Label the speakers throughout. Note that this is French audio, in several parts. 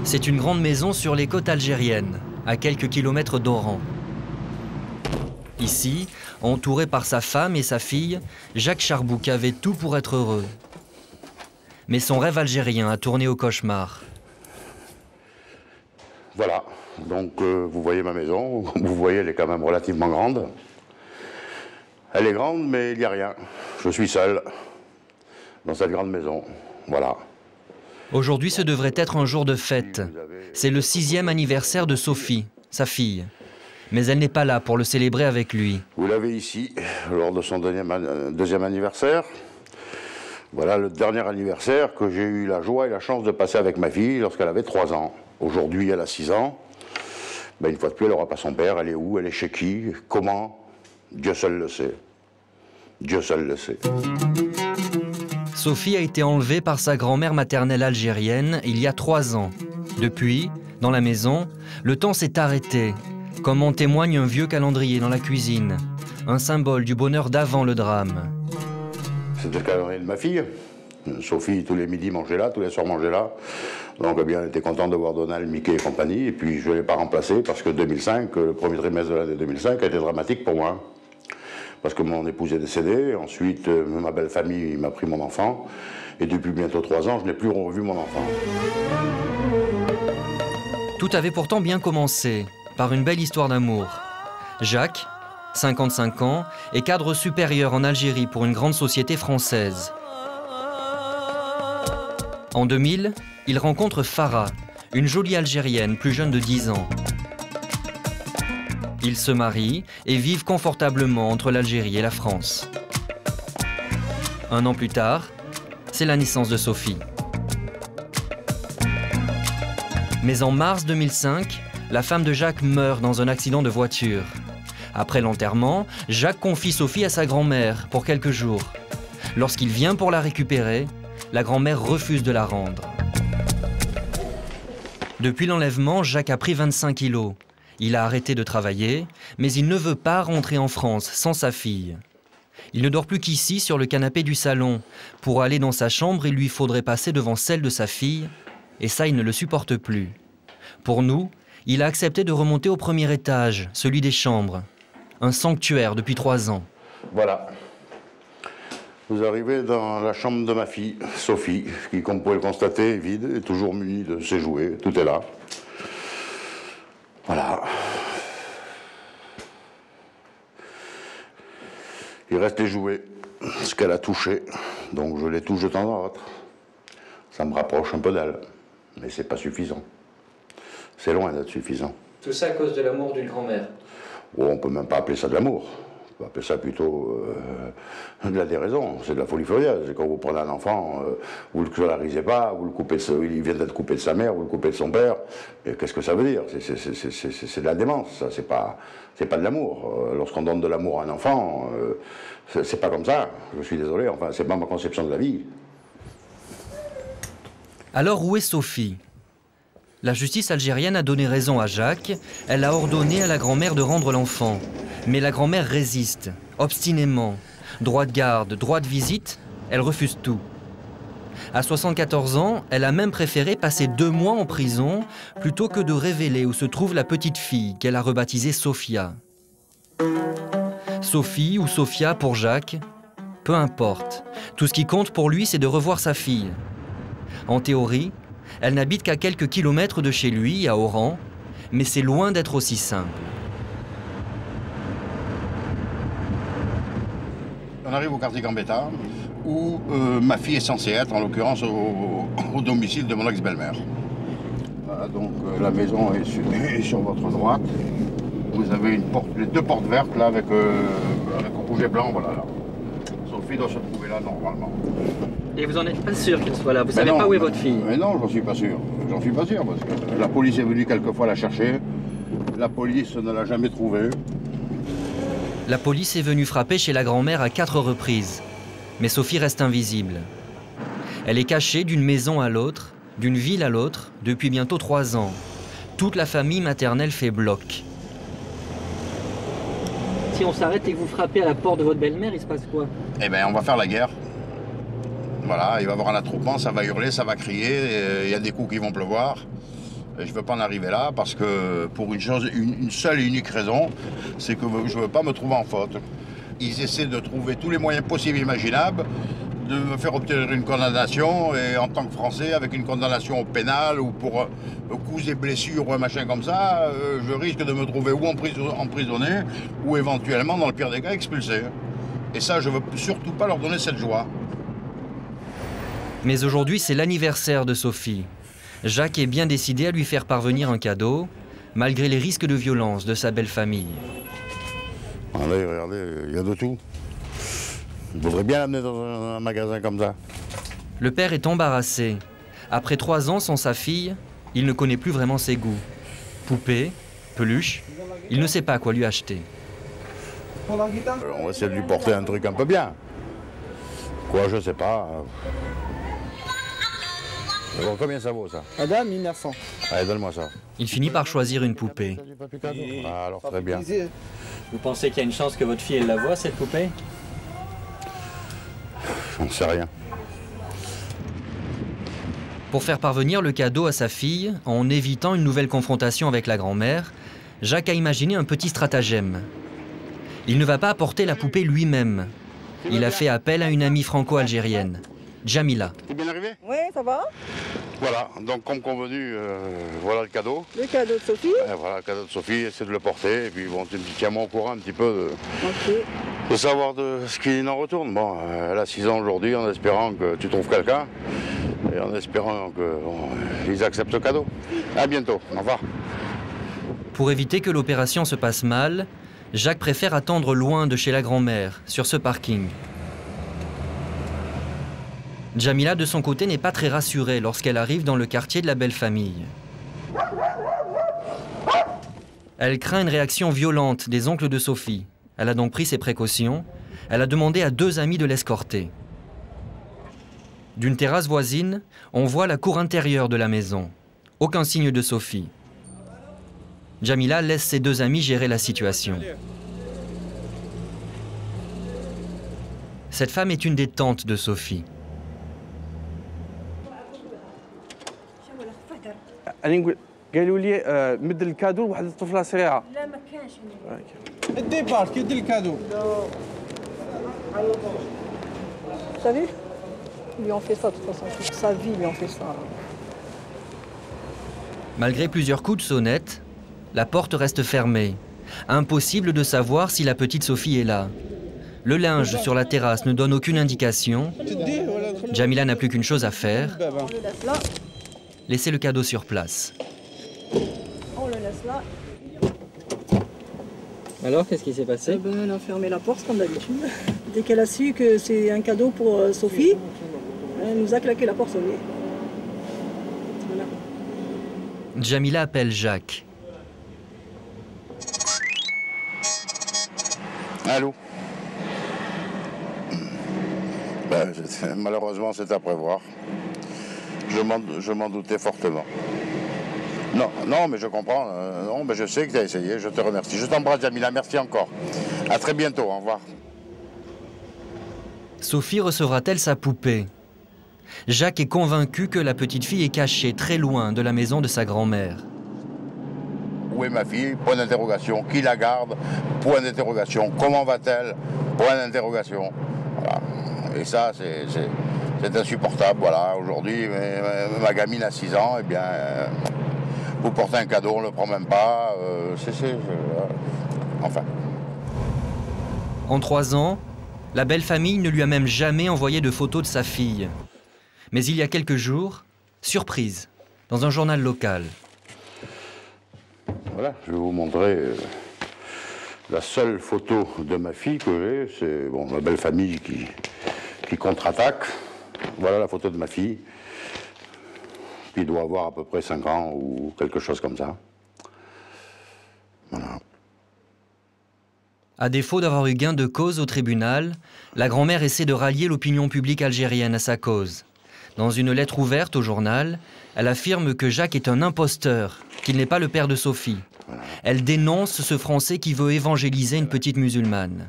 Speaker 1: C'est une grande maison sur les côtes algériennes, à quelques kilomètres d'Oran. Ici, entouré par sa femme et sa fille, Jacques Charbouk avait tout pour être heureux. Mais son rêve algérien a tourné au cauchemar.
Speaker 2: Voilà, donc vous voyez ma maison, vous voyez elle est quand même relativement grande. Elle est grande mais il n'y a rien, je suis seul dans cette grande maison, voilà.
Speaker 1: Aujourd'hui, ce devrait être un jour de fête. C'est le 6e anniversaire de Sophie, sa fille. Mais elle n'est pas là pour le célébrer avec lui.
Speaker 2: Vous l'avez ici, lors de son deuxième anniversaire. Voilà le dernier anniversaire que j'ai eu la joie et la chance de passer avec ma fille lorsqu'elle avait 3 ans. Aujourd'hui, elle a 6 ans. Ben, une fois de plus, elle n'aura pas son père. Elle est où? Elle est chez qui? Comment? Dieu seul le sait. Dieu seul le sait.
Speaker 1: Sophie a été enlevée par sa grand-mère maternelle algérienne il y a 3 ans. Depuis, dans la maison, le temps s'est arrêté, comme en témoigne un vieux calendrier dans la cuisine, un symbole du bonheur d'avant le drame.
Speaker 2: C'était le calendrier de ma fille. Sophie, tous les midis, mangeait là, tous les soirs, mangeait là. Donc, eh bien, elle était contente de voir Donald, Mickey et compagnie. Et puis, je ne l'ai pas remplacé parce que 2005, le premier trimestre de l'année 2005, a été dramatique pour moi. Parce que mon épouse est décédée. Ensuite, ma belle famille m'a pris mon enfant. Et depuis bientôt 3 ans, je n'ai plus revu mon enfant.
Speaker 1: Tout avait pourtant bien commencé, par une belle histoire d'amour. Jacques, 55 ans, est cadre supérieur en Algérie pour une grande société française. En 2000, il rencontre Farah, une jolie Algérienne plus jeune de 10 ans. Ils se marient et vivent confortablement entre l'Algérie et la France. 1 an plus tard, c'est la naissance de Sophie. Mais en mars 2005, la femme de Jacques meurt dans un accident de voiture. Après l'enterrement, Jacques confie Sophie à sa grand-mère pour quelques jours. Lorsqu'il vient pour la récupérer, la grand-mère refuse de la rendre. Depuis l'enlèvement, Jacques a pris 25 kilos. Il a arrêté de travailler, mais il ne veut pas rentrer en France sans sa fille. Il ne dort plus qu'ici, sur le canapé du salon. Pour aller dans sa chambre, il lui faudrait passer devant celle de sa fille, et ça, il ne le supporte plus. Pour nous, il a accepté de remonter au premier étage, celui des chambres. Un sanctuaire depuis 3 ans.
Speaker 2: Voilà. Vous arrivez dans la chambre de ma fille, Sophie, qui, comme vous pouvez le constater, est vide, est toujours munie de ses jouets. Tout est là. Voilà. Il reste les jouets, ce qu'elle a touché. Donc je les touche de temps en temps. Ça me rapproche un peu d'elle. Mais c'est pas suffisant. C'est loin d'être suffisant.
Speaker 1: Tout ça à cause de l'amour d'une grand-mère.
Speaker 2: Oh, on peut même pas appeler ça de l'amour. On peut appeler ça plutôt de la déraison. C'est de la folie furieuse. Quand vous prenez un enfant, vous ne le scolarisez pas, vous le coupez il vient d'être coupé de sa mère, vous le coupez de son père. Qu'est-ce que ça veut dire? C'est de la démence, ça. C'est pas de l'amour. Lorsqu'on donne de l'amour à un enfant, c'est pas comme ça. Je suis désolé, enfin, c'est pas ma conception de la vie.
Speaker 1: Alors où est Sophie? La justice algérienne a donné raison à Jacques. Elle a ordonné à la grand-mère de rendre l'enfant. Mais la grand-mère résiste, obstinément. Droit de garde, droit de visite, elle refuse tout. À 74 ans, elle a même préféré passer 2 mois en prison plutôt que de révéler où se trouve la petite fille qu'elle a rebaptisée Sophia. Sophie ou Sophia pour Jacques, peu importe. Tout ce qui compte pour lui, c'est de revoir sa fille. En théorie, elle n'habite qu'à quelques kilomètres de chez lui, à Oran, mais c'est loin d'être aussi simple.
Speaker 2: On arrive au quartier Gambetta, où ma fille est censée être, en l'occurrence, au domicile de mon ex-belle-mère. Voilà, donc la maison est sur votre droite. Vous avez les 2 portes vertes, là, avec un rouge et blanc, voilà, là. Sophie doit se trouver là, normalement.
Speaker 1: Et vous n'en êtes pas sûr qu'elle soit là? Vous savez pas où est votre fille?
Speaker 2: Mais non, j'en suis pas sûr. J'en suis pas sûr, parce que la police est venue quelques fois la chercher. La police ne l'a jamais trouvée.
Speaker 1: La police est venue frapper chez la grand-mère à 4 reprises. Mais Sophie reste invisible. Elle est cachée d'une maison à l'autre, d'une ville à l'autre, depuis bientôt 3 ans. Toute la famille maternelle fait bloc. Si on s'arrête et que vous frappez à la porte de votre belle-mère, il se passe quoi?
Speaker 2: Eh bien, on va faire la guerre. Voilà, il va y avoir un attroupement, ça va hurler, ça va crier, il y a des coups qui vont pleuvoir. Et je ne veux pas en arriver là parce que pour une seule et unique raison, c'est que je ne veux pas me trouver en faute. Ils essaient de trouver tous les moyens possibles et imaginables de me faire obtenir une condamnation, et en tant que Français, avec une condamnation au pénal ou pour coups et blessures ou un machin comme ça, je risque de me trouver ou emprisonné ou éventuellement, dans le pire des cas, expulsé. Et ça, je ne veux surtout pas leur donner cette joie.
Speaker 1: Mais aujourd'hui, c'est l'anniversaire de Sophie. Jacques est bien décidé à lui faire parvenir un cadeau, malgré les risques de violence de sa belle famille.
Speaker 2: Allez, regardez, il y a de tout. Je voudrais bien l'amener dans un magasin comme ça.
Speaker 1: Le père est embarrassé. Après 3 ans sans sa fille, il ne connaît plus vraiment ses goûts. Poupée, peluche, il ne sait pas quoi lui acheter.
Speaker 2: On va essayer de lui porter un truc un peu bien. Quoi, je sais pas. Bon, combien ça vaut, ça?
Speaker 3: Madame, 1900.
Speaker 2: Allez, donne-moi ça.
Speaker 1: Il finit par choisir une poupée.
Speaker 2: Ah, alors très bien.
Speaker 4: Vous pensez qu'il y a une chance que votre fille elle la voie, cette poupée?
Speaker 2: J'en sais rien.
Speaker 1: Pour faire parvenir le cadeau à sa fille, en évitant une nouvelle confrontation avec la grand-mère, Jacques a imaginé un petit stratagème. Il ne va pas apporter la poupée lui-même. Il a fait appel à une amie franco-algérienne, Jamila.
Speaker 2: T'es bien arrivé?
Speaker 5: Oui, ça va.
Speaker 2: Voilà, donc comme convenu, voilà le cadeau.
Speaker 5: Le cadeau de Sophie.
Speaker 2: Voilà le cadeau de Sophie, essaie de le porter. Et puis bon, tu me tiens-moi au courant un petit peu
Speaker 5: Ok.
Speaker 2: de savoir de ce qu'il en retourne. Bon, elle a 6 ans aujourd'hui, en espérant que tu trouves quelqu'un. Et en espérant qu'ils acceptent le cadeau. À bientôt, au revoir.
Speaker 1: Pour éviter que l'opération se passe mal, Jacques préfère attendre loin de chez la grand-mère, sur ce parking. Jamila, de son côté, n'est pas très rassurée lorsqu'elle arrive dans le quartier de la belle famille. Elle craint une réaction violente des oncles de Sophie. Elle a donc pris ses précautions. Elle a demandé à 2 amis de l'escorter. D'une terrasse voisine, on voit la cour intérieure de la maison. Aucun signe de Sophie. Jamila laisse ses 2 amis gérer la situation. Cette femme est une des tantes de Sophie.
Speaker 3: قالوا لي مد الكادو لواحد الطفله صغيره.
Speaker 5: لا ما كانش.
Speaker 3: الديبار كيدير الكادو.
Speaker 5: T'as vu? Ils lui ont fait ça de toute façon. Toute sa vie, ils lui ont fait ça.
Speaker 1: Malgré plusieurs coups de sonnette, la porte reste fermée. Impossible de savoir si la petite Sophie est là. Le linge sur la terrasse ne donne aucune indication. Jamila n'a plus qu'une chose à faire,
Speaker 5: On le laisse là.
Speaker 1: laisser le cadeau sur place.
Speaker 5: On le laisse là.
Speaker 4: Alors, qu'est-ce qui s'est passé?
Speaker 5: Ben, elle a fermé la porte comme d'habitude. Dès qu'elle a su que c'est un cadeau pour Sophie, elle nous a claqué la porte au nez. Voilà.
Speaker 1: Jamila appelle Jacques.
Speaker 2: Allô? Ben, malheureusement, c'est à prévoir. Je m'en doutais fortement. Non, non, mais je comprends. Non, mais je sais que tu as essayé. Je te remercie. Je t'embrasse, Jamila. Merci encore. À très bientôt. Au revoir.
Speaker 1: Sophie recevra-t-elle sa poupée? Jacques est convaincu que la petite fille est cachée très loin de la maison de sa grand-mère.
Speaker 2: Où est ma fille? Point d'interrogation. Qui la garde? Point d'interrogation. Comment va-t-elle? Point d'interrogation. Voilà. Et ça, c'est insupportable. Voilà. Aujourd'hui, ma gamine a 6 ans. Eh bien, vous portez un cadeau, on ne le prend même pas. Enfin.
Speaker 1: En 3 ans, la belle famille ne lui a même jamais envoyé de photos de sa fille. Mais il y a quelques jours, surprise, dans un journal local.
Speaker 2: Voilà, je vais vous montrer la seule photo de ma fille que j'ai. C'est bon, ma belle famille qui contre-attaque. Voilà la photo de ma fille. Qui doit avoir à peu près 5 ans ou quelque chose comme ça. Voilà.
Speaker 1: À défaut d'avoir eu gain de cause au tribunal, la grand-mère essaie de rallier l'opinion publique algérienne à sa cause. Dans une lettre ouverte au journal, elle affirme que Jacques est un imposteur, qu'il n'est pas le père de Sophie. Elle dénonce ce Français qui veut évangéliser une petite musulmane.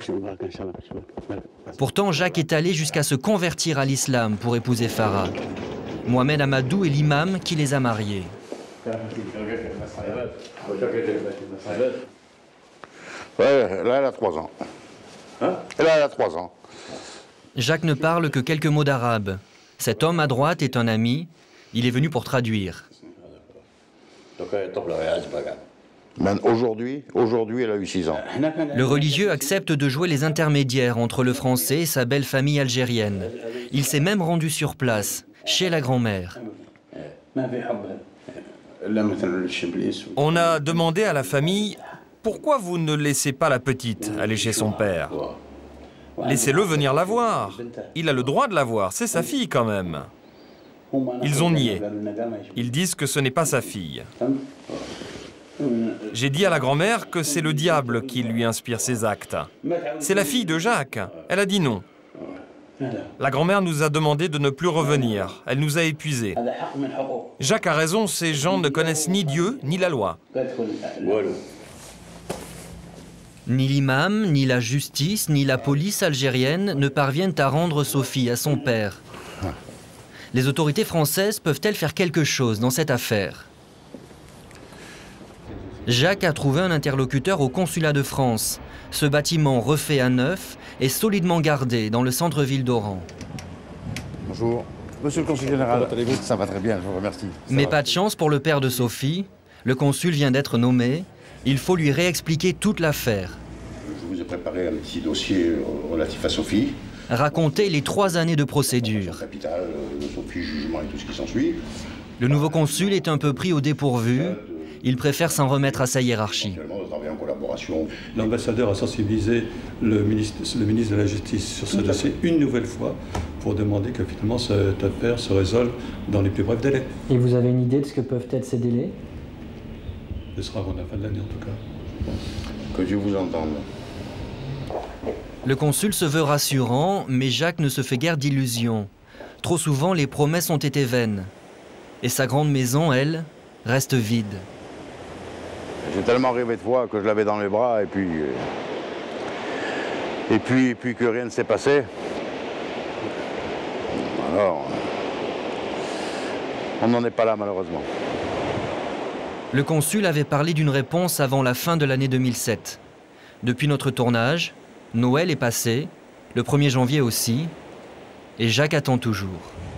Speaker 1: Pourtant, Jacques est allé jusqu'à se convertir à l'islam pour épouser Farah. Mohamed Amadou est l'imam qui les a mariés.
Speaker 2: Ouais, là, elle a 3 ans. Là, elle a 3 ans.
Speaker 1: Jacques ne parle que quelques mots d'arabe. Cet homme à droite est un ami. Il est venu pour traduire.
Speaker 2: Aujourd'hui, elle a eu 6 ans.
Speaker 1: Le religieux accepte de jouer les intermédiaires entre le français et sa belle famille algérienne. Il s'est même rendu sur place, chez la grand-mère.
Speaker 6: On a demandé à la famille « Pourquoi vous ne laissez pas la petite aller chez son père ? Laissez-le venir la voir. Il a le droit de la voir, c'est sa fille quand même. » Ils ont nié. Ils disent que ce n'est pas sa fille. J'ai dit à la grand-mère que c'est le diable qui lui inspire ses actes. C'est la fille de Jacques. Elle a dit non. La grand-mère nous a demandé de ne plus revenir. Elle nous a épuisés. Jacques a raison, ces gens ne connaissent ni Dieu ni la loi.
Speaker 1: Ni l'imam, ni la justice, ni la police algérienne ne parviennent à rendre Sophie à son père. Les autorités françaises peuvent-elles faire quelque chose dans cette affaire? Jacques a trouvé un interlocuteur au consulat de France. Ce bâtiment refait à neuf est solidement gardé dans le centre-ville d'Oran.
Speaker 2: Bonjour. Monsieur le consul général, ça va très bien, je vous remercie.
Speaker 1: Mais pas de chance pour le père de Sophie. Le consul vient d'être nommé. Il faut lui réexpliquer toute l'affaire.
Speaker 2: Je vous ai préparé un petit dossier relatif à Sophie.
Speaker 1: Raconter les 3 années de procédure.
Speaker 2: Capital, Sophie, jugement et tout ce qui s'ensuit.
Speaker 1: Le nouveau consul est un peu pris au dépourvu. Il préfère s'en remettre à sa hiérarchie.
Speaker 7: L'ambassadeur a sensibilisé le ministre de la Justice sur ce dossier une nouvelle fois pour demander que finalement cette affaire se résolve dans les plus brefs délais.
Speaker 8: Et vous avez une idée de ce que peuvent être ces délais?
Speaker 7: Ce sera avant la fin de l'année en tout cas.
Speaker 2: Que Dieu vous entende.
Speaker 1: Le consul se veut rassurant, mais Jacques ne se fait guère d'illusions. Trop souvent, les promesses ont été vaines. Et sa grande maison, elle, reste vide.
Speaker 2: J'ai tellement rêvé de fois que je l'avais dans les bras et puis que rien ne s'est passé. Alors, on n'en est pas là malheureusement.
Speaker 1: Le consul avait parlé d'une réponse avant la fin de l'année 2007. Depuis notre tournage, Noël est passé, le 1er janvier aussi, et Jacques attend toujours.